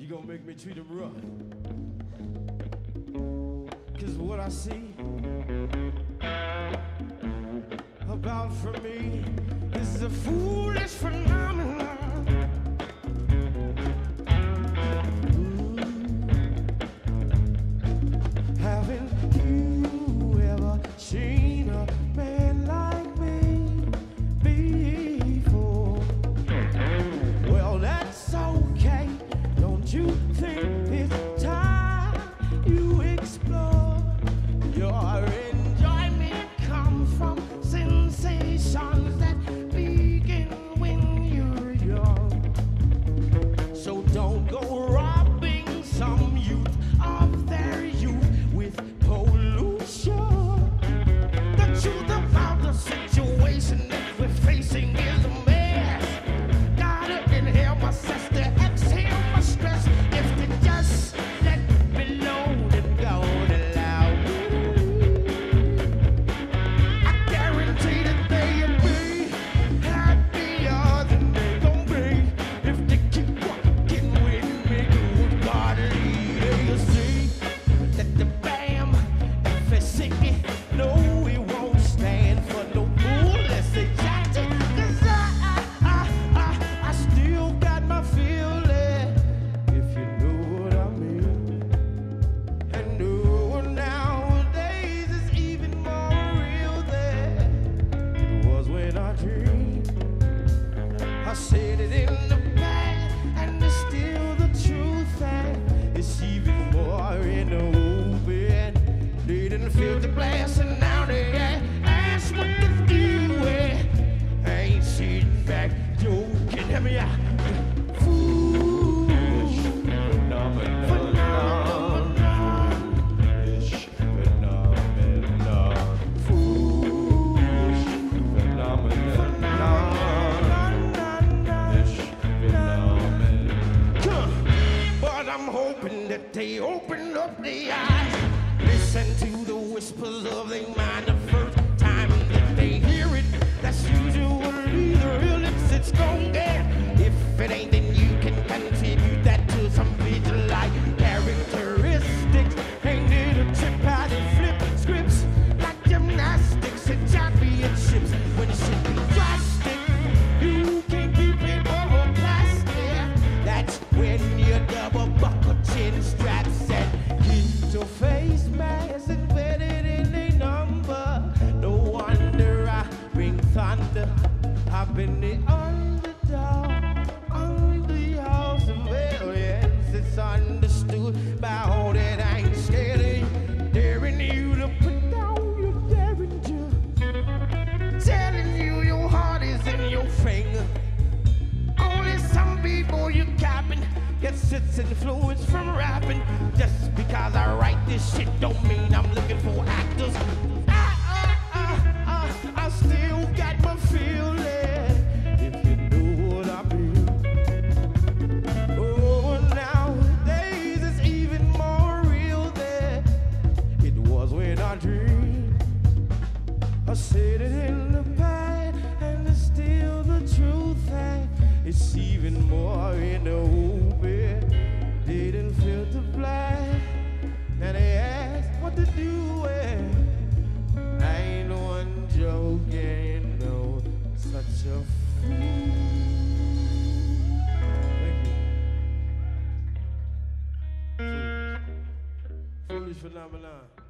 gonna make me treat him rough. Cause what I see about for me is a foolish phenomenon. Haven't you ever seen a man like me before? Well, that's okay. Don't you think it's time you explore? Your enjoyment comes from sensations that begin when you're young. So don't go robbing some youth of their youth with pollution. The truth about the situation that we're facing is a mess. Gotta inhale my cess to exhale my stress. If they just let me load and go loud, I guarantee that they'll be happier than they gon' be if they keep walking with me. Good God, you see that the BAM FSC, no, we won't stand for no fool. Let's say Jackson, 'cause I still got my feeling, if you know what I mean. And no, nowadays it's even more real than it was when I dreamed. I said it in the past, and it's still the truth, and it's even more in the open. They didn't feel the blast, and now they ask what to do with. I ain't sitting back joking, hear me out. Foolish phenomenon. Foolish phenomenon. Foolish phenomenon. But I'm hoping that they open up their eyes, listen to the whispers of their mind the first time that they hear it. That's usually the real it's gon' get. If it ain't, then you can contribute that to some visual characteristics. Ain't it a trip how they flip scripts like gymnastics and championships? When shit be drastic, you can't keep it over plastic. That's when you double buckle chin straps and get your face mask embedded in a number. No wonder I bring thunder. I've been the underdog on the house of aliens. It's understood by all that I ain't scared of you. Daring you to put down your derringer, telling you your heart is in your finger. Only some people you capping get its influence from rapping. Just because I write this shit don't mean I'm looking for actors. I still got my feeling, if you know what I mean. Oh, nowadays it's even more real than it was when I dreamed. I said it in the past, and it's still the truth, and it's even more in the open. They didn't feel the blind, and they asked what to do with. I ain't no one joking, no, such a fool. Thank you. Foolish phenomenon.